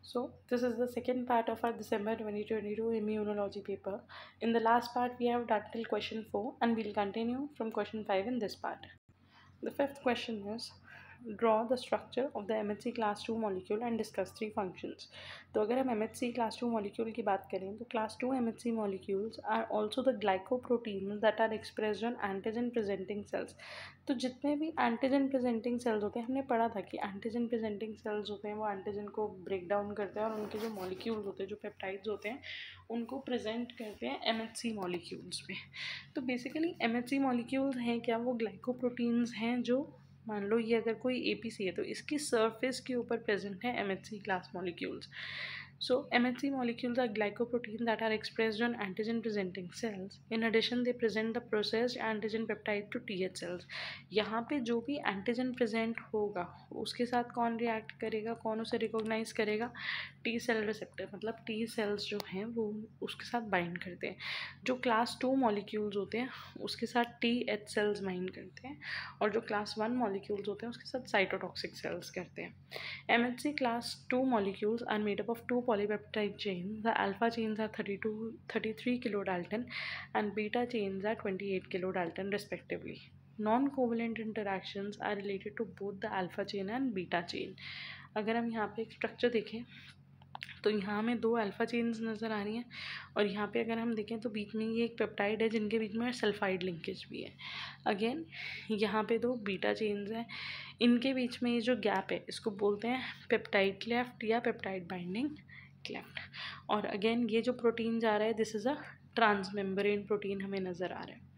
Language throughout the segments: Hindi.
So, this is the second part of our December 2022 immunology paper. In the last part, we have done till question 4 and we'll continue from question 5 in this part. The fifth question is draw the structure of the MHC class 2 molecule and discuss three functions. तो अगर हम MHC class 2 molecule की बात करें तो class 2 MHC molecules are also the glycoproteins that are expressed on antigen presenting cells. तो जितने भी एंटीजन प्रेजेंटिंग सेल्स होते हैं हमने पढ़ा था कि एंटीजन प्रेजेंटिंग सेल्स होते हैं वो एंटीजन को ब्रेक डाउन करते हैं और उनके जो मॉलिक्यूल्स होते हैं जो पेप्टाइड्स होते हैं उनको प्रेजेंट करते हैं एमएचसी मॉलिक्यूल्स में। तो बेसिकली एमएचसी मॉलिक्यूल्स हैं क्या, वो ग्लाइकोप्रोटीन्स हैं जो मान लो ये अगर कोई एपीसी है तो इसकी सरफेस के ऊपर प्रेजेंट है MHC class molecules. So MHC molecules are glycoproteins that are expressed on antigen presenting cells. In addition, they present the processed antigen peptide to TH cells. यहाँ पे जो भी एंटीजन प्रेजेंट होगा उसके साथ कौन रिएक्ट करेगा, कौन उसे रिकॉग्नाइज करेगा, टी सेल रिसेप्टर, मतलब टी सेल्स जो हैं वो उसके साथ बाइंड करते हैं। जो क्लास 2 मॉलिक्यूल्स होते हैं उसके साथ TH सेल्स बाइंड करते हैं और जो क्लास 1 मॉलिक्यूल्स होते हैं उसके साथ साइटोटॉक्सिक सेल्स करते हैं। MHC class 2 molecules are made up of two polypeptide chains. The alpha chains are 33 kilodalton and beta chains are 28 kilodalton respectively. Non-covalent interactions are related to both the alpha chain and beta chain. अगर हम यहाँ पे एक स्ट्रक्चर देखें तो यहाँ हमें दो अल्फ़ा चेन्स नज़र आ रही हैं और यहाँ पे अगर हम देखें तो बीच में ये एक पेप्टाइड है जिनके बीच में सल्फाइड लिंकेज भी है। अगेन यहाँ पे दो बीटा चेन्स हैं, इनके बीच में ये जो गैप है इसको बोलते हैं पेप्टाइड क्लेफ्ट या पेप्टाइड बाइंडिंग क्लेफ्ट। और अगेन ये जो प्रोटीन जा रहा है this is a transmembrane protein हमें नज़र आ रहा है।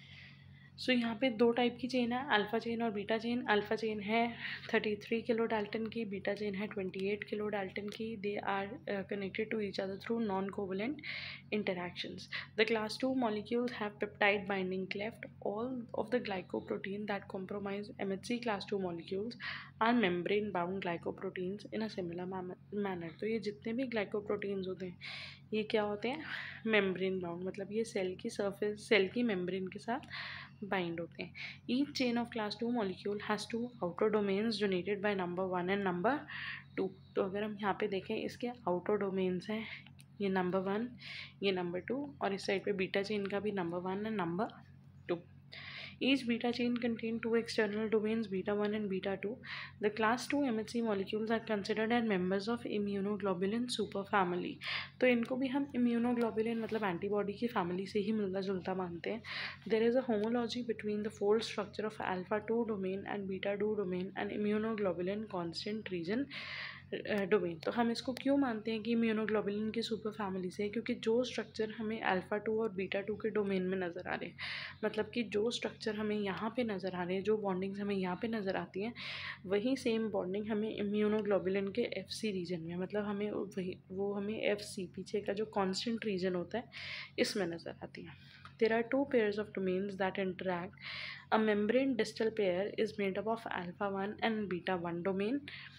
सो यहाँ पे दो टाइप की चेन है, अल्फ़ा चेन और बीटा चेन। अल्फ़ा चेन है 33 किलो डाल्टन की, बीटा चेन है 28 किलो डाल्टन की। They are connected to each other through non covalent interactions. The class 2 molecules have peptide binding cleft. All of the glycoprotein that comprise MHC class 2 molecules are membrane bound glycoproteins in a similar manner. तो ये जितने भी glycoproteins होते हैं ये क्या होते हैं, membrane bound, मतलब ये सेल की सरफेस, सेल की membrane के साथ बाइंड होते हैं। Each chain of class 2 molecule has two outer domains donated by number 1 and number 2. तो अगर हम यहाँ पे देखें इसके outer domains हैं ये नंबर 1, ये नंबर 2 और इस साइड पे बीटा चेन का भी number 1 and number 2. Each beta chain contain two external domains, beta 1 and beta 2. The class 2 MHC molecules are considered as members of immunoglobulin superfamily. तो इनको भी हम immunoglobulin मतलब एंटीबॉडी की फैमिली से ही मिलता जुलता मानते हैं। There is a homology between the fold structure of alpha 2 domain and beta 2 domain and immunoglobulin constant region domain. तो हम इसको क्यों मानते हैं कि इम्यूनोग्लोबुलिन की सुपर फैमिली से, क्योंकि जो स्ट्रक्चर हमें अल्फ़ा 2 और बीटा 2 के डोमेन में नज़र आ रहे हैं, मतलब कि जो स्ट्रक्चर हमें यहाँ पे नज़र आ रहे हैं, जो बॉन्डिंग्स हमें यहाँ पे नज़र आती हैं वही सेम बॉन्डिंग हमें इम्यूनोग्लोबुलिन के FC रीजन में, मतलब हमें वही वो हमें FC पीछे का जो कॉन्स्टेंट रीजन होता है इसमें नज़र आती है। There are two pairs of domains that interact. A membrane distal pair is made up of alpha 1 and beta 1 domain.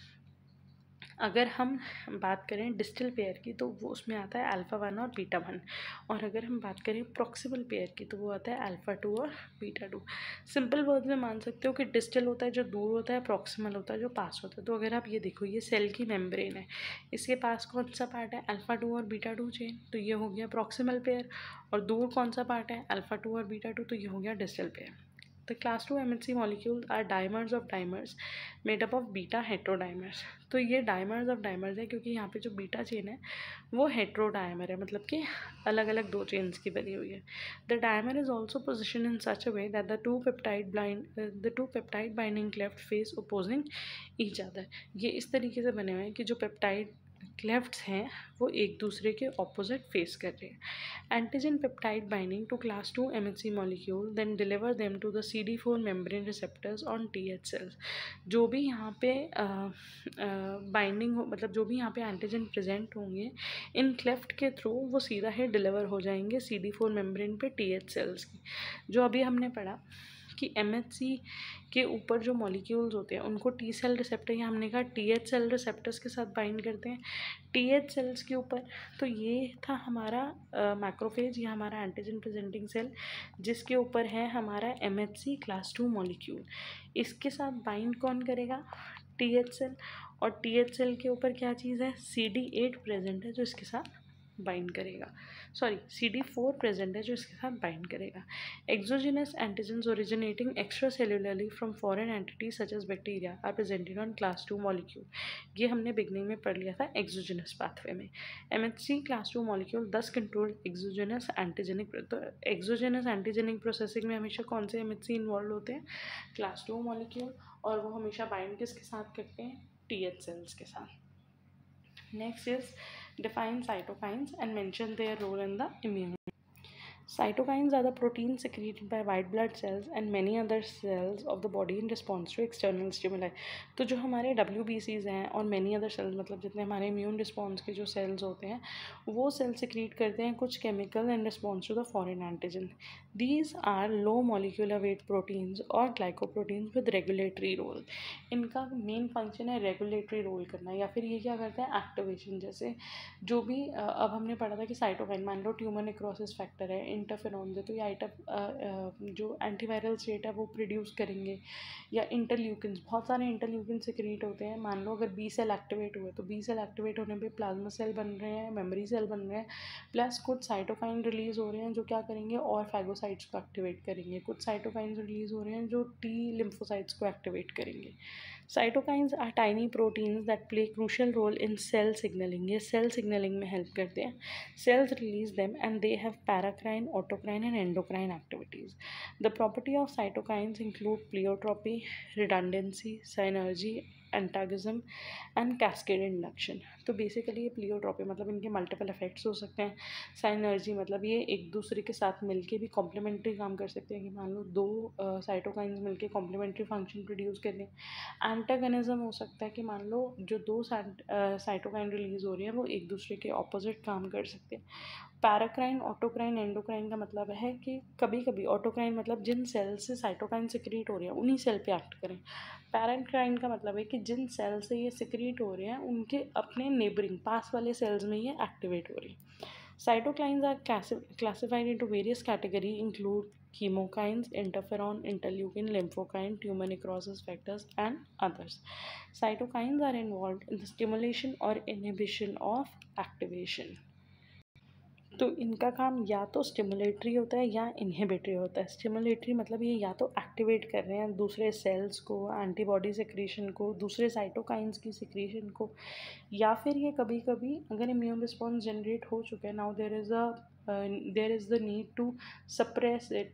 अगर हम बात करें डिस्टल पेयर की तो वो उसमें आता है अल्फ़ा 1 और बीटा 1, और अगर हम बात करें प्रॉक्सिमल पेयर की तो वो आता है अल्फ़ा 2 और बीटा 2। सिंपल वर्ड में मान सकते हो कि डिस्टल होता है जो दूर होता है, प्रॉक्सिमल होता है जो पास होता है। तो अगर आप ये देखो ये सेल की मेम्ब्रेन है, इसके पास कौन सा पार्ट है, अल्फ़ा 2 और बीटा 2 चेन, तो ये हो गया प्रॉक्सिमल पेयर, और दूर कौन सा पार्ट है, अल्फ़ा 2 और बीटा 2, तो ये हो गया distal pair. The class 2 MHC molecules are dimers of dimers made up of beta heterodimers. तो ये dimers of dimers है क्योंकि यहाँ पे जो बीटा चेन है वो heterodymer है, मतलब कि अलग अलग दो चेन्स की बनी हुई है। The dimer is also positioned in such a way that the two peptide binding cleft face opposing each other. ये इस तरीके से बने हुए हैं कि जो पेप्टाइड क्लेफ्ट्स हैं वो एक दूसरे के ऑपोजिट फेस कर रहे हैं। Antigen peptide binding to class 2 MHC molecule then deliver them to the CD4 membrane receptors on TH cells. जो भी यहाँ पे बाइंडिंग हो, मतलब जो भी यहाँ पे एंटीजन प्रेजेंट होंगे इन क्लेफ्ट के थ्रू वो सीधा ही डिलीवर हो जाएंगे CD4 मेम्ब्रेन पे TH सेल्स की। जो अभी हमने पढ़ा कि MHC के ऊपर जो मॉलिक्यूल्स होते हैं उनको टी सेल रिसेप्टर या हमने कहा TH सेल रिसेप्टर्स के साथ बाइंड करते हैं TH सेल्स के ऊपर। तो ये था हमारा मैक्रोफेज या हमारा एंटीजन प्रेजेंटिंग सेल जिसके ऊपर है हमारा MHC क्लास 2 मॉलिक्यूल। इसके साथ बाइंड कौन करेगा, TH सेल, और TH सेल के ऊपर क्या चीज़ है, CD8 प्रेजेंट है जो इसके साथ बाइंड करेगा, सॉरी CD4 प्रेजेंट है जो इसके साथ बाइंड करेगा। Exogenous antigens originating extra cellularly from foreign entities such as bacteria are presented on class 2 molecule. ये हमने बिगनिंग में पढ़ लिया था एक्सोजेनस पाथवे में। MHC class 2 molecule 10 control exogenous antigenic. तो एक्सोजेनस एंटीजेनिक प्रोसेसिंग में हमेशा कौन से MHC इन्वॉल्व होते हैं, क्लास 2 मॉलिक्यूल, और वो हमेशा बाइंड किसके साथ करते हैं, TH सेल्स के साथ। Next is define cytokines and mention their role in the immune. Cytokines are the proteins secreted by white blood cells and many other cells of the body in response to external stimuli. तो जो हमारे WBCs हैं और many other cells, मतलब जितने हमारे immune response के जो cells होते हैं वो cells secrete करते हैं कुछ chemical in response to the foreign antigen. These are low molecular weight proteins और glycoproteins with regulatory role. इनका मेन फंक्शन है रेगुलेटरी रोल करना, या फिर ये क्या करते हैं, एक्टिवेशन। जैसे जो भी अब हमने पढ़ा था कि साइटोकाइन, मान लो ट्यूमर नेक्रोसिस फैक्टर है, इंटरफेरॉन दे तो ये जो एंटीवायरल स्टेट है वो प्रोड्यूस करेंगे, या इंटरल्यूकिन्स, बहुत सारे इंटरल्यूकिन सिक्रीट होते हैं। मान लो अगर बी सेल एक्टिवेट हुए तो बी सेल एक्टिवेट होने पे प्लाज्मा सेल बन रहे हैं, मेमोरी सेल बन रहे हैं, प्लस कुछ साइटोकाइन रिलीज हो रहे हैं जो क्या करेंगे, और फैगोसाइट्स को एक्टिवेट करेंगे। कुछ साइटोकाइंस रिलीज हो रहे हैं जो टी लिम्फोसाइट्स को एक्टिवेट करेंगे। Cytokines are tiny proteins that play crucial role in cell signalling. ये सेल सिग्नलिंग में हेल्प करते हैं। Cells release them and they have paracrine, autocrine and endocrine activities. The property of cytokines include pleiotropy, redundancy, synergy, antagonism and cascade induction. तो बेसिकली ये प्लियोट्रॉपी मतलब इनके मल्टीपल इफेक्ट्स हो सकते हैं। साइनर्जी मतलब ये एक दूसरे के साथ मिलके भी कॉम्प्लीमेंट्री काम कर सकते हैं, कि मान लो दो साइटोकाइंस मिलके कॉम्प्लीमेंट्री फंक्शन प्रोड्यूस कर लें। एंटागोनिज्म हो सकता है कि मान लो जो दो साइटोकाइन रिलीज हो रही हैं वो एक दूसरे के ऑपोजिट काम कर सकते हैं। पैराक्राइन, ऑटोक्राइन, एंडोक्राइन का मतलब है कि कभी कभी ऑटोक्राइन मतलब जिन सेल से साइटोकाइन सिक्रीट हो रही है उन्हीं सेल पे एक्ट करें। पैराक्राइन का मतलब है कि जिन सेल से ये सिक्रीट हो रहे हैं उनके अपने नेबरिंग पास वाले सेल्स में ये एक्टिवेट हो रही है। Cytokines are classified into various categories include chemokines, interferon, interleukin, lymphokine, tumor necrosis factors and others. Cytokines are involved in the stimulation or inhibition of activation. तो इनका काम या तो स्टिमुलेटरी होता है या इनहिबिटरी होता है। स्टिमुलेटरी मतलब ये या तो एक्टिवेट कर रहे हैं दूसरे सेल्स को, एंटीबॉडी सिक्रीशन को, दूसरे साइटोकाइंस की सिक्रीशन को, या फिर ये कभी कभी अगर इम्यून रिस्पॉन्स जनरेट हो चुके हैं, now there is the need to suppress it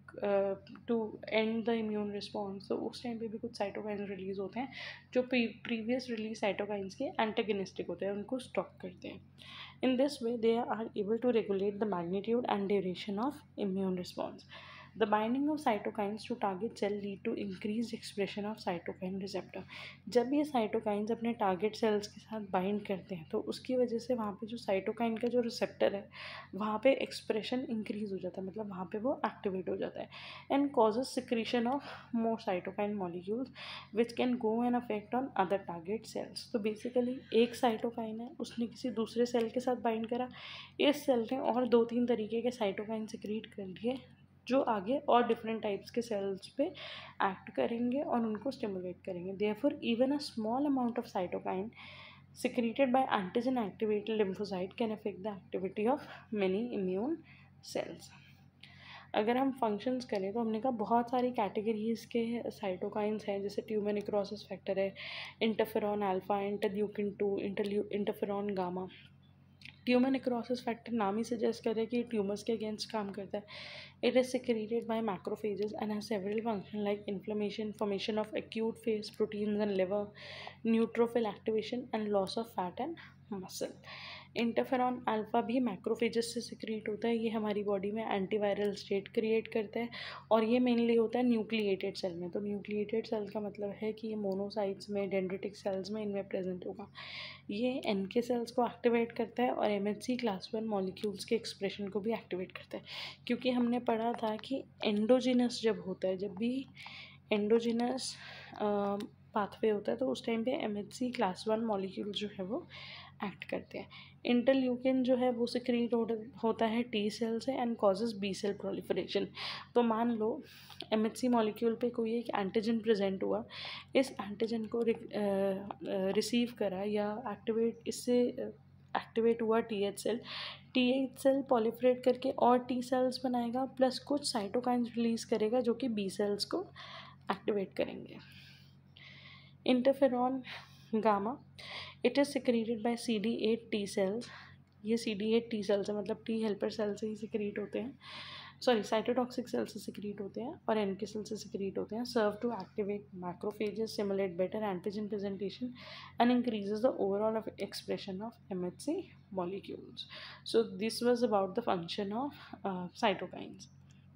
to end the immune response, तो उस टाइम पे भी कुछ साइटोकाइंस रिलीज होते हैं जो प्रीवियस रिलीज साइटोकाइंस के एंटेगनिस्टिक होते हैं, उनको स्टॉप करते हैं। In this way, they are able to regulate the magnitude and duration of immune response. The binding of cytokines to target cell lead to increased expression of cytokine receptor. जब ये साइटोकाइंस अपने टारगेट सेल्स के साथ बाइंड करते हैं तो उसकी वजह से वहाँ पे जो साइटोकाइन का जो रिसेप्टर है वहाँ पे एक्सप्रेशन इंक्रीज हो जाता है, मतलब वहाँ पे वो एक्टिवेट हो जाता है, and causes secretion of more cytokine molecules which can go and affect on other target cells. तो बेसिकली एक साइटोकाइन है, उसने किसी दूसरे सेल के साथ बाइंड करा, इस सेल ने और 2-3 तरीके के साइटोकाइन सिक्रीट कर लिए जो आगे और डिफरेंट टाइप्स के सेल्स पे एक्ट करेंगे और उनको स्टिमुलेट करेंगे। Therefore even a small amount of cytokine secreted by antigen activated lymphocyte can affect the activity of many immune cells. अगर हम फंक्शंस करें तो हमने कहा बहुत सारी कैटेगरीज़ के साइटोकाइंस हैं, जैसे ट्यूमर नेक्रोसिस फैक्टर है, interferon alpha, interleukin 2, interferon gamma. Tumour necrosis factor नाम ही सजेस्ट करे कि ट्यूमर्स के अगेंस्ट काम करता है। It is secreted by macrophages and has several function like inflammation, formation of acute phase proteins and liver, neutrophil activation and loss of fat and muscle. Interferon alpha भी मैक्रोफेजेस से सिक्रीट होता है, ये हमारी बॉडी में एंटीवायरल स्टेट क्रिएट करता है और ये मेनली होता है न्यूक्लिएटेड सेल में। तो न्यूक्लिएटेड सेल का मतलब है कि ये मोनोसाइट्स में, डेंड्रिटिक सेल्स में इनमें प्रेजेंट होगा। ये NK सेल्स को एक्टिवेट करता है और MHC क्लास 1 मॉलिक्यूल्स के एक्सप्रेशन को भी एक्टिवेट करता है, क्योंकि हमने पढ़ा था कि एंडोजिनस जब होता है, जब भी एंडोजिनस पाथवे होता है तो उस टाइम पे MHC क्लास 1 मॉलिक्यूल जो है वो एक्ट करते हैं। इंटरल्यूकिन जो है वो सिक्रीट होता है T सेल से and causes B cell proliferation. तो मान लो MHC मॉलिक्यूल पे कोई एक एंटीजन प्रेजेंट हुआ, इस एंटीजन को रिसीव करा या एक्टिवेट हुआ TH cell. TH cell proliferate करके और T सेल्स बनाएगा प्लस कुछ साइटोकाइंस रिलीज करेगा जो कि B सेल्स को एक्टिवेट करेंगे। Interferon gamma, it is secreted by CD8 T cells. ये CD8 T सेल्स है, मतलब T हेल्पर सेल से ही सिक्रीट होते हैं, सॉरी साइटोटॉक्सिक सेल से सिक्रीट होते हैं और NK सेल से सिक्रीट होते हैं। Serve to activate macrophages, simulate better antigen presentation and increases the overall expression of MHC molecules. So this was about the function of cytokines.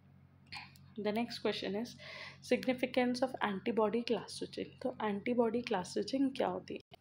The next question is significance of antibody class switching. तो antibody class switching क्या होती है?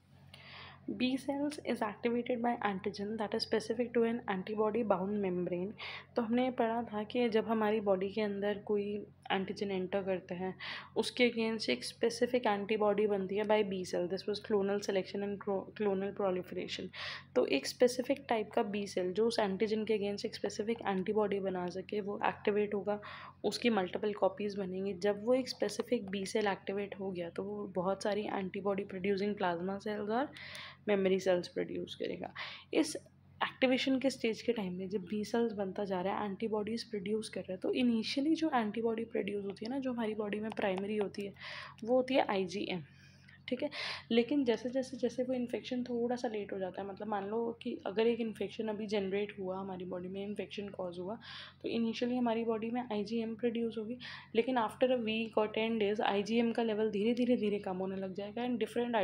B cells is activated by antigen that is specific to an antibody bound membrane. तो हमने पढ़ा था कि जब हमारी बॉडी के अंदर कोई एंटीजन एंटर करते हैं उसके अगेंस्ट एक स्पेसिफिक एंटीबॉडी बनती है by B cell. This was clonal selection and clonal proliferation. तो एक स्पेसिफिक टाइप का बी सेल जो उस एंटीजन के अगेंस्ट एक स्पेसिफिक एंटीबॉडी बना सके वो एक्टिवेट होगा, उसकी मल्टीपल कॉपीज़ बनेंगी। जब वो एक स्पेसिफिक बी सेल एक्टिवेट हो गया तो वो बहुत सारी एंटीबॉडी प्रोड्यूसिंग प्लाज्मा सेल्स और मेमोरी सेल्स प्रोड्यूस करेगा। इस एक्टिवेशन के स्टेज के टाइम में जब बी सेल्स बनता जा रहा है, एंटीबॉडीज़ प्रोड्यूस कर रहा है, तो इनिशियली जो एंटीबॉडी प्रोड्यूस होती है ना, जो हमारी बॉडी में प्राइमरी होती है, वो होती है IgM, ठीक है। लेकिन जैसे जैसे जैसे वो इन्फेक्शन थोड़ा सा लेट हो जाता है, मतलब मान लो कि अगर एक इन्फेक्शन अभी जनरेट हुआ, हमारी बॉडी में इन्फेक्शन कॉज हुआ, तो इनिशियली हमारी बॉडी में IgM प्रोड्यूस होगी, लेकिन आफ्टर अ वीक और 10 डेज IgM का लेवल धीरे धीरे कम होने लग जाएगा and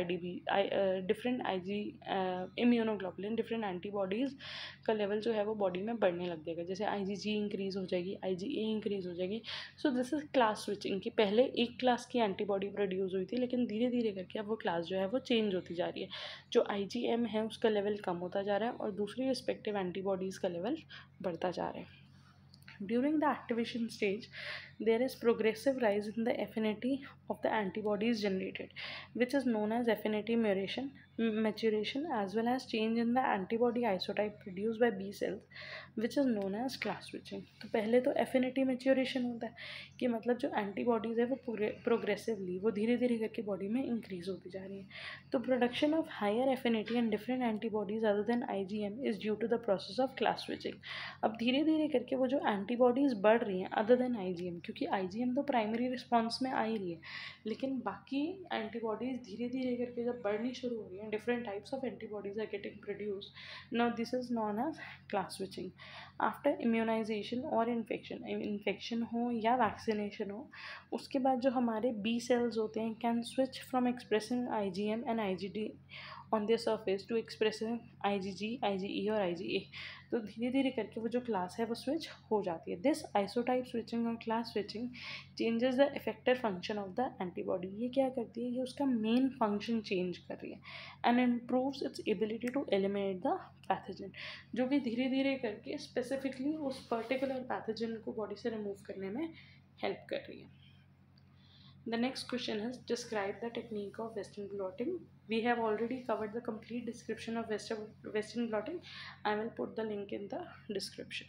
different immunoglobulin, different antibodies का लेवल जो है वो बॉडी में बढ़ने लग जाएगा। जैसे IgG इंक्रीज़ हो जाएगी, IgA इंक्रीज़ हो जाएगी। So this is class switching कि पहले एक क्लास की एंटीबॉडी प्रोड्यूस हुई थी, लेकिन धीरे धीरे करके अब वो क्लास जो है वो चेंज होती जा रही है। जो IgM है उसका लेवल कम होता जा रहा है और दूसरी रिस्पेक्टिव एंटीबॉडीज़ का लेवल बढ़ता जा रहा है। During the activation stage, there is progressive rise in the affinity of the antibodies generated, which is known as affinity maturation, as well as change in the antibody isotype produced by B cells, which is known as class switching. तो पहले तो affinity maturation होता है कि मतलब जो एंटीबॉडीज़ है वो प्रोग्रेसिवली, वो धीरे धीरे करके बॉडी में इंक्रीज होती जा रही है। तो production of higher affinity and different antibodies other than IgM is due to the process of class switching. अब धीरे धीरे करके वो जो एंटीबॉडीज़ बढ़ रही हैं अदर देन IgM, क्योंकि IgM तो प्राइमरी रिस्पॉन्स में आ ही रही है, लेकिन बाकी एंटीबॉडीज़ धीरे धीरे करके जब बढ़नी शुरू हो रही हैं, different types of antibodies are getting produce. Now this is known as class switching. After immunisation और इन्फेक्शन हो या वैक्सीनेशन हो, उसके बाद जो हमारे बी सेल्स होते हैं can switch from expressing IgM and IgD on their surface to expressing IgG, IgE और IgA। तो धीरे धीरे करके वो जो क्लास है वो स्विच हो जाती है। दिस आइसोटाइप स्विचिंग और class switching changes the effector function of the antibody. ये क्या करती है, ये उसका मेन फंक्शन चेंज कर रही है and improves its ability to eliminate the pathogen, जो कि धीरे धीरे करके स्पेसिफिकली उस पर्टिकुलर पैथोजन को बॉडी से रिमूव करने में हेल्प कर रही है। The next question is describe the technique of Western blotting. We have already covered the complete description of Western blotting. I will put the link in the description.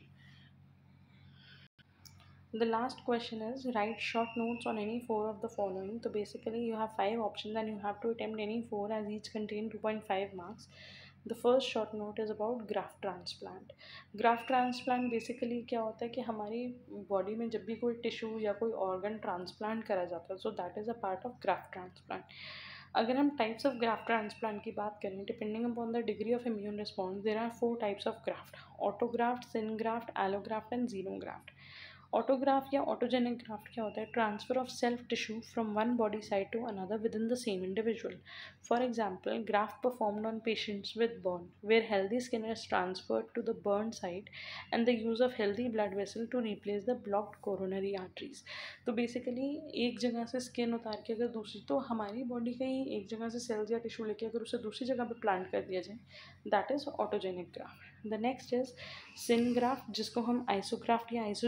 The last question is write short notes on any 4 of the following. So basically you have 5 options and you have to attempt any 4 as each contain 2.5 marks. The first short note is about graft transplant. Graft transplant basically क्या होता है कि हमारी बॉडी में जब भी कोई टिश्यू या कोई ऑर्गन ट्रांसप्लांट करा जाता है, so that is a part of graft transplant. अगर हम टाइप्स ऑफ ग्राफ्ट ट्रांसप्लांट की बात करें, depending upon the degree of immune response, there are 4 types of graft: autograft, syngraft, allograft and xenograft. Autograft या ऑटोजेनिक ग्राफ्ट क्या होता है? Transfer of self tissue from one body side to another within the same individual. For example, graft performed on patients with burn where healthy skin is transferred to the burn side and the use of healthy blood vessel to replace the blocked coronary arteries. तो बेसिकली एक जगह से स्किन उतार के अगर दूसरी, तो हमारी बॉडी का ही एक जगह से सेल्स या टिश्यू लेके अगर उसे दूसरी जगह पर प्लांट कर दिया जाए, that is autogenic graft. The next is syngraft, जिसको हम आइसोग्राफ्ट या आइसोजेनिक ग्राफ्ट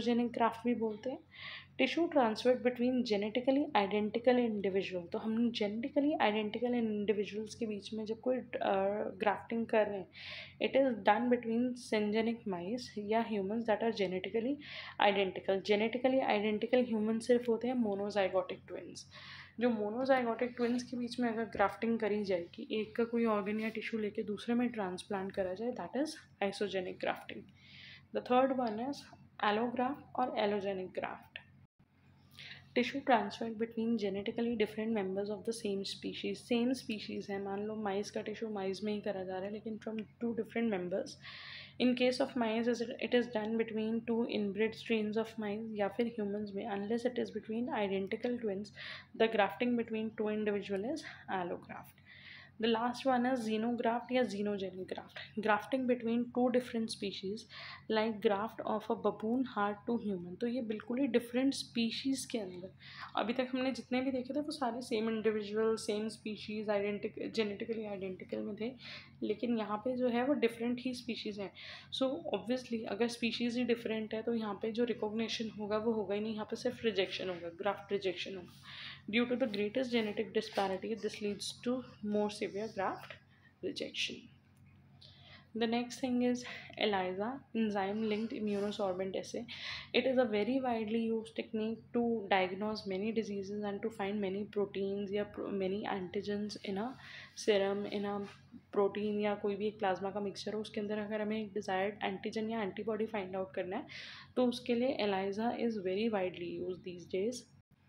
ग्राफ्ट भी बोलते हैं। Tissue transferred between genetically identical individual, तो हम जेनेटिकली आइडेंटिकल इंडिविजुअल्स के बीच में जब कोई ग्राफ्टिंग कर रहे हैं, it is done between syngenic mice या humans that are genetically identical. Genetically identical human सिर्फ होते हैं मोनोजाइगोटिक ट्विंस। जो मोनोजाइगोटिक ट्विंस के बीच में अगर ग्राफ्टिंग करी जाएगी, एक का कोई ऑर्गन या टिश्यू लेके दूसरे में ट्रांसप्लांट करा जाए, that is isogenic grafting. The third one is allograft और allogenic graft. Tissue transfer between genetically different members of the same species. Same species है, मान लो माइस का टिश्यू माइस में ही करा जा रहा है, लेकिन from two different members. In case of mice it is done between two inbred strains of mice, या फिर ह्यूमंस में unless it is between identical twins the grafting between two individual is allograft. The last one is xenograft या xenogenic graft. Grafting between two different species like graft of a baboon heart to human. तो ये बिल्कुल ही डिफरेंट स्पीशीज़ के अंदर, अभी तक हमने जितने भी देखे थे वो सारे same individual same species genetically identical में थे, लेकिन यहाँ पे जो है वो डिफरेंट ही स्पीशीज़ हैं। सो ऑब्वियसली अगर स्पीशीज़ ही डिफरेंट है तो यहाँ पे जो रिकॉग्निशन होगा वो होगा ही नहीं, यहाँ पे सिर्फ रिजेक्शन होगा, ग्राफ्ट रिजेक्शन होगा। Due to the greatest genetic disparity, this leads to more severe graft rejection. The next thing is ELISA, enzyme-linked immunosorbent assay. It is a very widely used technique to diagnose many diseases and to find many proteins या many antigens in a serum, in a protein या कोई भी एक प्लाज्मा का मिक्सचर हो, उसके अंदर अगर हमें एक डिज़ायर्ड एंटीजन या एंटीबॉडी फाइंड आउट करना है तो उसके लिए ELISA is very widely used these days.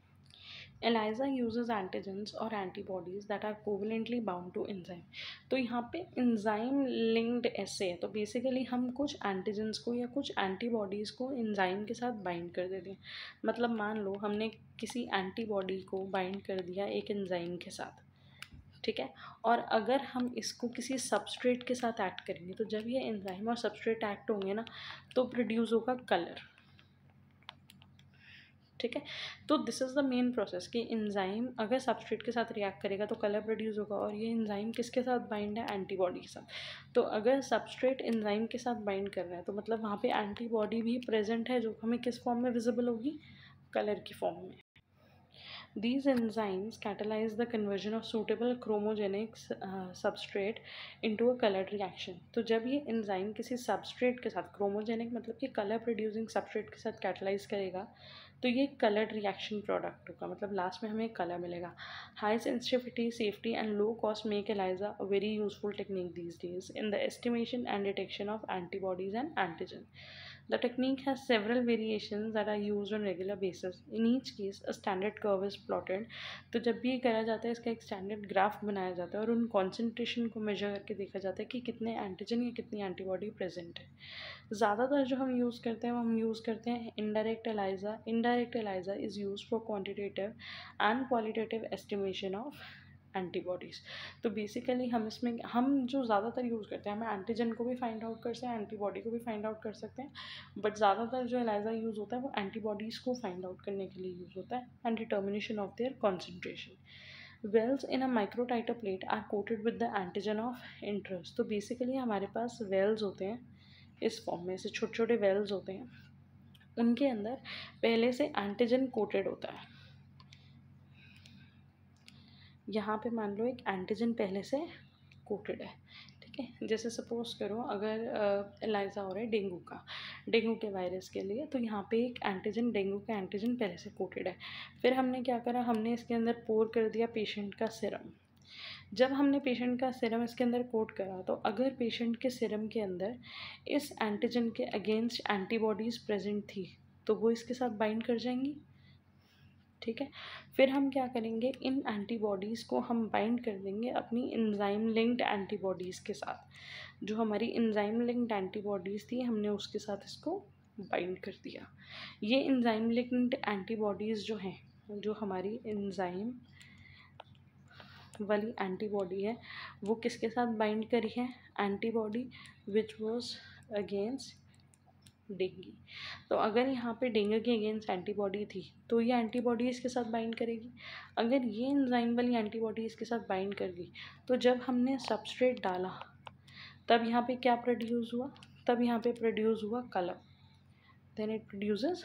ELISA uses antigens और antibodies that are covalently bound to enzyme. तो यहाँ पे enzyme linked assay है, तो बेसिकली हम कुछ एंटीजेंस को या कुछ एंटीबॉडीज़ को एंजाइम के साथ बाइंड कर देते हैं। मतलब मान लो हमने किसी एंटीबॉडी को बाइंड कर दिया एक एंजाइम के साथ, ठीक है, और अगर हम इसको किसी सबस्ट्रेट के साथ ऐड करेंगे तो जब ये एंजाइम और सबस्ट्रेट एक्ट होंगे ना तो प्रोड्यूस होगा कलर, ठीक है। तो this is the main process कि एंजाइम अगर सबस्ट्रेट के साथ रिएक्ट करेगा तो कलर प्रोड्यूस होगा, और ये एंजाइम किसके साथ बाइंड है, एंटीबॉडी के साथ। तो अगर सबस्ट्रेट एंजाइम के साथ बाइंड कर रहा है तो मतलब वहाँ पे एंटीबॉडी भी प्रेजेंट है जो हमें किस फॉर्म में विजिबल होगी, कलर की फॉर्म में। These enzymes catalyze the conversion of suitable chromogenic substrate into a colored reaction. तो जब ये एंजाइम किसी सबस्ट्रेट के साथ, क्रोमोजेनिक मतलब कि कलर प्रोड्यूसिंग सबस्ट्रेट के साथ कैटलाइज करेगा तो ये कलर्ड रिएक्शन प्रोडक्ट होगा, मतलब लास्ट में हमें कलर मिलेगा। High sensitivity, safety and low cost make ELISA a very useful technique these days in the estimation and detection of antibodies and antigen. The technique has several variations that are used on regular basis. In each case, a standard curve is plotted. तो जब भी ये करा जाता है इसका एक स्टैंडर्ड ग्राफ बनाया जाता है और उन कॉन्सेंट्रेशन को मेजर करके देखा जाता है कि कितने एंटीजन या कितनी एंटीबॉडी प्रेजेंट है। ज़्यादातर जो हम यूज़ करते हैं वो हम यूज़ करते हैं indirect ELISA. Indirect ELISA is use for quantitative and qualitative estimation of antibodies. तो बेसिकली हम जो ज़्यादातर यूज़ करते हैं, हमें एंटीजन को भी फाइंड आउट कर सकते हैं, एंटीबॉडी को भी फाइंड आउट कर सकते हैं, बट ज़्यादातर जो ELISA यूज़ होता है वो एंटीबॉडीज़ को फाइंड आउट करने के लिए यूज़ होता है and determination of their concentration. Wells in a microtiter plate are coated with the antigen of interest. तो बेसिकली हमारे पास वेल्स होते हैं इस फॉर्म में, से छोटे छोटे वेल्स होते हैं, उनके अंदर पहले से एंटीजन कोटेड होता है। यहाँ पे मान लो एक एंटीजन पहले से कोटेड है, ठीक है। जैसे सपोज करो अगर ELISA हो रहा है डेंगू के वायरस के लिए, तो यहाँ पे एक एंटीजन, डेंगू का एंटीजन पहले से कोटेड है। फिर हमने क्या करा, हमने इसके अंदर पोर कर दिया पेशेंट का सिरम। जब हमने पेशेंट का सिरम इसके अंदर कोट करा तो अगर पेशेंट के सिरम के अंदर इस एंटीजन के अगेंस्ट एंटीबॉडीज़ प्रेजेंट थी तो वो इसके साथ बाइंड कर जाएंगी, ठीक है। फिर हम क्या करेंगे, इन एंटीबॉडीज़ को हम बाइंड कर देंगे अपनी एंजाइम लिंक्ड एंटीबॉडीज़ के साथ। जो हमारी एंजाइम लिंक्ड एंटीबॉडीज़ थी हमने उसके साथ इसको बाइंड कर दिया। ये एंजाइम लिंक्ड एंटीबॉडीज़ जो हैं, जो हमारी एंजाइम वाली एंटीबॉडी है वो किसके साथ बाइंड करी है, antibody which was against dengue. तो अगर यहाँ पे डेंगू के अगेंस्ट एंटीबॉडी थी तो ये एंटीबॉडी इसके साथ बाइंड करेगी। अगर ये एंजाइम वाली एंटीबॉडी इसके साथ बाइंड कर गई तो जब हमने सबस्ट्रेट डाला तब यहाँ पे क्या प्रोड्यूस हुआ, तब यहाँ पे प्रोड्यूस हुआ colour, then it produces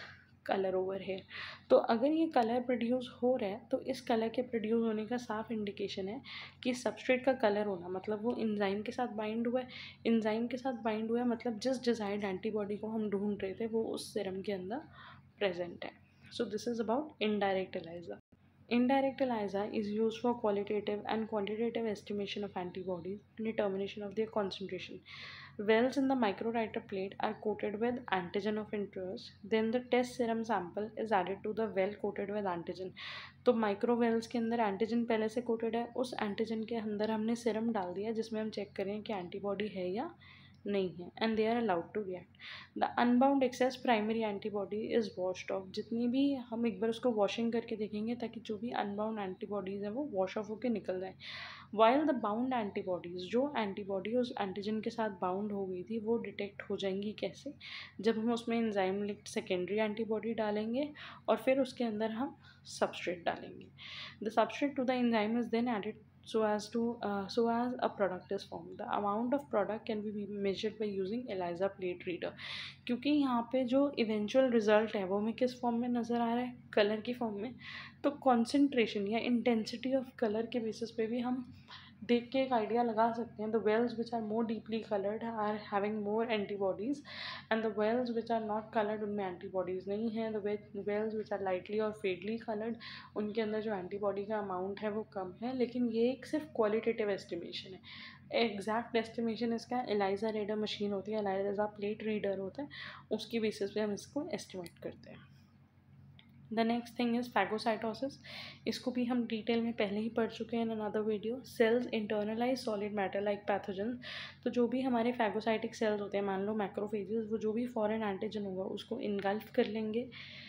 colour over here. तो अगर ये कलर प्रोड्यूस हो रहा है तो इस कलर के प्रोड्यूस होने का साफ इंडिकेशन है कि सबस्ट्रेट का कलर होना, मतलब वो इंजाइम के साथ बाइंड हुआ है। इंजाइम के साथ बाइंड हुआ है मतलब जिस डिज़ायर्ड एंटीबॉडी को हम ढूंढ रहे थे वो उस सीरम के अंदर प्रेजेंट है। So this is about indirect ELISA. Indirect ELISA is used for qualitative and quantitative estimation of antibodies and determination of their concentration. Wells in the microwriter plate are coated with antigen of interest. Then the test serum sample is added to the well coated with antigen. तो माइक्रो वेल्स के अंदर एंटीजन पहले से कोटेड है, उस एंटीजन के अंदर हमने सीरम डाल दिया जिसमें हम चेक करें कि एंटीबॉडी है या नहीं है, and they are allowed to react. The unbound excess primary antibody is washed off. जितनी भी हम एक बार उसको वॉशिंग करके देखेंगे ताकि जो भी अनबाउंड एंटीबॉडीज़ हैं वो वॉश ऑफ होकर निकल जाए। वाइल द बाउंड एंटीबॉडीज़, जो एंटीबॉडी उस एंटीजन के साथ बाउंड हो गई थी वो डिटेक्ट हो जाएंगी कैसे, जब हम उसमें एंजाइम लिंक्ड सेकेंडरी एंटीबॉडी डालेंगे और फिर उसके अंदर हम सबस्ट्रेट डालेंगे। The substrate to the enzyme is then added so as a product is formed. The amount of product can be measured by using ELISA plate reader. क्योंकि यहाँ पे जो इवेंचुअल रिजल्ट है वो हमें किस फॉर्म में नज़र आ रहा है, कलर की फॉर्म में। तो कॉन्सेंट्रेशन या इंटेंसिटी ऑफ कलर के बेसिस पे भी हम देख के एक आइडिया लगा सकते हैं। The wells which are more deeply coloured are having more antibodies and the wells which are not coloured उनमें एंटीबॉडीज़ नहीं है। The wells which are lightly और फेडली कलर्ड उनके अंदर जो एंटीबॉडी का अमाउंट है वो कम है। लेकिन ये एक सिर्फ क्वालिटेटिव एस्टिमेशन है। एग्जैक्ट एस्टिमेशन इसका ELISA रीडर मशीन होती है, ELISA प्लेट रीडर होता है, उसकी बेसिस पे हम इसको एस्टिमेट करते हैं। The next thing is phagocytosis. इसको भी हम डिटेल में पहले ही पढ़ चुके हैं in another video. Cells internalize solid matter like pathogen. तो जो भी हमारे फैगोसाइटिक सेल्स होते हैं, मान लो मैक्रोफेजेस, वो जो भी फॉरेन एंटीजन होगा उसको इनगल्फ कर लेंगे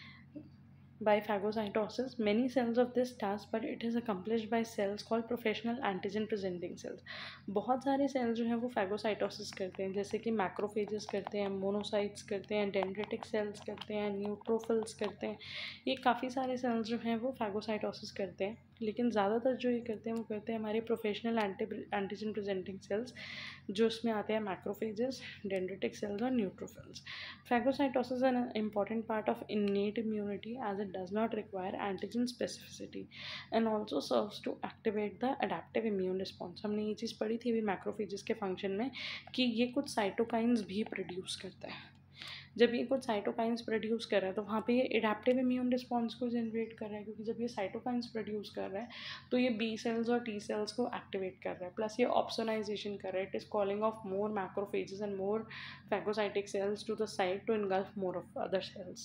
by phagocytosis. Many cells of this task, but it is accomplished by cells called professional antigen presenting cells. बहुत सारे सेल्स जो हैं वो फैगोसाइटोसिस करते हैं, जैसे कि मैक्रोफेजेस करते हैं, मोनोसाइट्स करते हैं, डेंड्रिटिक सेल्स करते हैं, न्यूट्रोफिल्स करते हैं। ये काफ़ी सारे सेल्स जो हैं वो फैगोसाइटोसिस करते हैं, लेकिन ज़्यादातर जो ये करते हैं वो करते हैं हमारे प्रोफेशनल एंटीजन प्रेजेंटिंग सेल्स, जो इसमें आते हैं मैक्रोफेजेस, डेंड्रिटिक सेल्स और neutrophils. Phagocytosis is an important part of innate immunity as it does not require antigen specificity and also serves to activate the adaptive immune response. हमने ये चीज़ पढ़ी थी अभी मैक्रोफेजेस के फंक्शन में कि ये कुछ साइटोकाइंस भी प्रोड्यूस करता है। जब ये कुछ साइटोकाइंस प्रोड्यूस कर रहा है तो वहाँ पे ये एडेप्टिव इम्यून रिस्पॉन्स को जनरेट कर रहा है, क्योंकि जब ये साइटोकाइंस प्रोड्यूस कर रहा है तो ये बी सेल्स और टी सेल्स को एक्टिवेट कर रहा है, प्लस ये ऑप्सोनाइजेशन कर रहा है। It is calling of more macrophages and more phagocytic cells to the site to engulf more of other cells.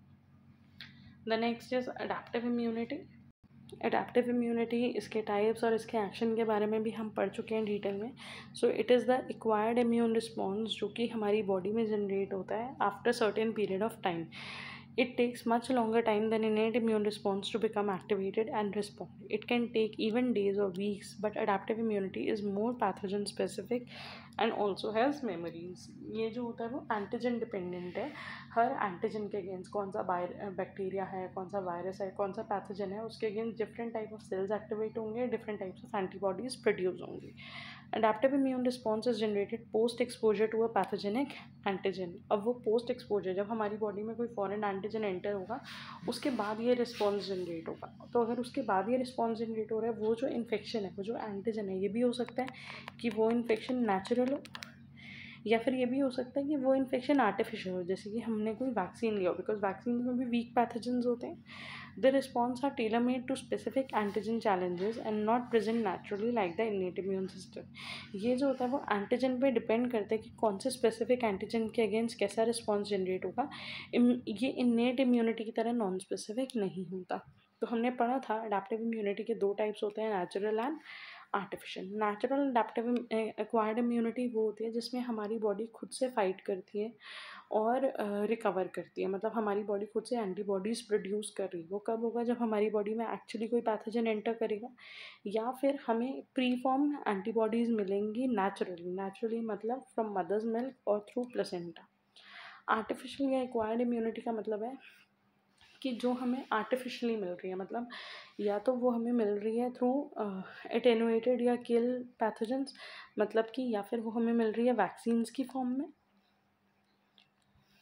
The next is adaptive immunity. Adaptive immunity, इसके टाइप्स और इसके एक्शन के बारे में भी हम पढ़ चुके हैं डिटेल में। So it is the acquired immune response जो कि हमारी बॉडी में जनरेट होता है after certain period of time. It takes much longer time than innate immune response to become activated and respond. It can take even days or weeks, but adaptive immunity is more pathogen specific and also has memories. ये जो होता है वो एंटीजन डिपेंडेंट है। हर एंटीजन के अगेंस्ट कौन सा बैक्टीरिया है, कौन सा वायरस है, कौन सा पैथोजन है, उसके against different type of cells activate होंगे, different types of antibodies produce होंगी। Adaptive immune response is generated post exposure to a pathogenic antigen. अब वो पोस्ट एक्सपोजर, जब हमारी बॉडी में कोई फॉरेन एंटीजन एंटर होगा उसके बाद ये रिस्पॉन्स जनरेट होगा। तो अगर उसके बाद ये रिस्पॉन्स जनरेट हो रहा है, वो जो इन्फेक्शन है, वो जो एंटीजन है, ये भी हो सकता है कि वो इन्फेक्शन नेचुरल हो या फिर ये भी हो सकता है कि वो इन्फेक्शन आर्टिफिशियल हो, जैसे कि हमने कोई वैक्सीन लिया हो, बिकॉज वैक्सीन में भी वीक पैथोजेंस होते हैं। The response are tailor made to specific antigen challenges and not present naturally like the innate immune system. ये जो होता है वो एंटीजन पे डिपेंड करता है कि कौन से स्पेसिफिक एंटीजन के अगेंस्ट कैसा रिस्पॉन्स जनरेट होगा। ये इन्नेट इम्यूनिटी की तरह नॉन स्पेसिफिक नहीं होता। तो हमने पढ़ा था एडेप्टिव इम्यूनिटी के दो टाइप्स होते हैं, natural and artificial. Natural adaptive acquired immunity वो होती है जिसमें हमारी बॉडी खुद से फाइट करती है और रिकवर करती है, मतलब हमारी बॉडी खुद से एंटीबॉडीज़ प्रोड्यूस कर रही है। वो कब होगा, जब हमारी बॉडी में एक्चुअली कोई पैथोजन एंटर करेगा या फिर हमें प्री फॉर्म एंटीबॉडीज़ मिलेंगी नेचुरली मतलब फ्रॉम मदर्स मिल्क और थ्रू प्लेसेंटा। आर्टिफिशियल या एक्वायर्ड इम्यूनिटी का मतलब है कि जो हमें आर्टिफिशियली मिल रही है, मतलब या तो वो हमें मिल रही है थ्रू एटेनुएटेड या किल पैथोजेंस, मतलब कि या फिर वो हमें मिल रही है वैक्सीन्स की फॉर्म में,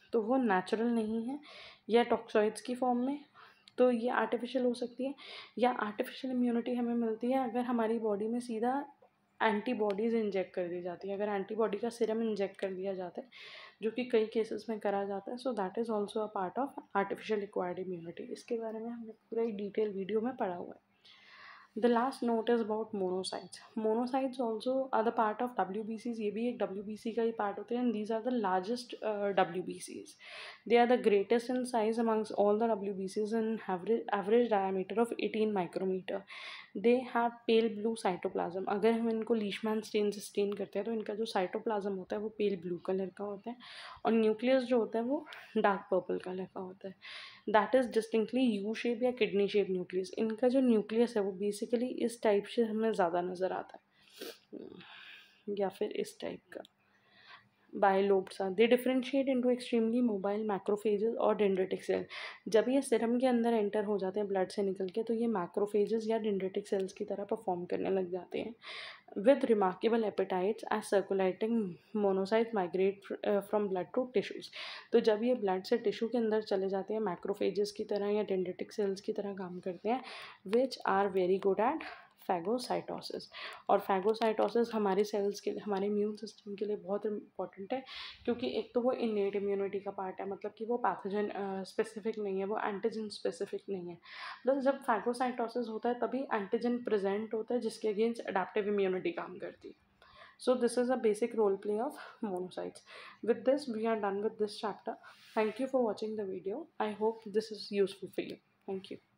तो वो नेचुरल नहीं है, या टॉक्सॉइड्स की फॉर्म में, तो ये आर्टिफिशियल हो सकती है। या आर्टिफिशियल इम्यूनिटी हमें मिलती है अगर हमारी बॉडी में सीधा एंटीबॉडीज़ इंजेक्ट कर दी जाती है, अगर एंटीबॉडी का सिरम इंजेक्ट कर दिया जाता है, जो कि कई केसेस में करा जाता है। So that is also a part of artificial acquired immunity. इसके बारे में हमने पूरा एक डिटेल वीडियो में पढ़ा हुआ है। The last note is about monocytes. Monocytes also are the part of WBCs. ये भी एक WBC का ही part होते हैं, and these are the largest WBCs. They are the greatest in size amongst all the WBCs and average diameter of 18 micrometer. They have pale blue cytoplasm. अगर हम इनको लीशमैन स्टेन से स्टेन करते हैं तो इनका जो साइटोप्लाज्म होता है वो पेल ब्लू कलर का होता है, और न्यूक्लियस जो होता है वो डार्क पर्पल कलर का होता है। That is distinctly U shape या किडनी शेप न्यूक्लियस। इनका जो न्यूक्लियस है वो बेसिकली इस टाइप से हमें ज़्यादा नज़र आता है, या फिर इस टाइप का। Bilobes are they differentiate into extremely mobile macrophages और डेंड्रिटिक सेल। जब ये सीरम के अंदर एंटर हो जाते हैं ब्लड से निकल के, तो ये मैक्रोफेजेस या डेंड्रिटिक सेल्स की तरह परफॉर्म करने लग जाते हैं with remarkable appetites as circulating monocytes migrate from blood to tissues। तो जब ये ब्लड से टिश्यू के अंदर चले जाते हैं, मैक्रोफेजेस की तरह या डेंड्रिटिक सेल्स की तरह काम करते हैं, which are very good at phagocytosis. और फैगोसाइटोसिस हमारे सेल्स के लिए, हमारे इम्यून सिस्टम के लिए बहुत इंपॉर्टेंट है, क्योंकि एक तो वो इन्नेट इम्यूनिटी का पार्ट है, मतलब कि वो पैथोजन स्पेसिफिक नहीं है, वो एंटीजन स्पेसिफिक नहीं है। प्लस जब फैगोसाइटोसिस होता है तभी एंटीजन प्रेजेंट होता है जिसके अगेंस्ट अडेप्टिव इम्यूनिटी काम करती है। So this is a basic role play of monocytes. With this, we are done with this chapter. Thank you for watching the video. I hope this is useful for you. Thank you.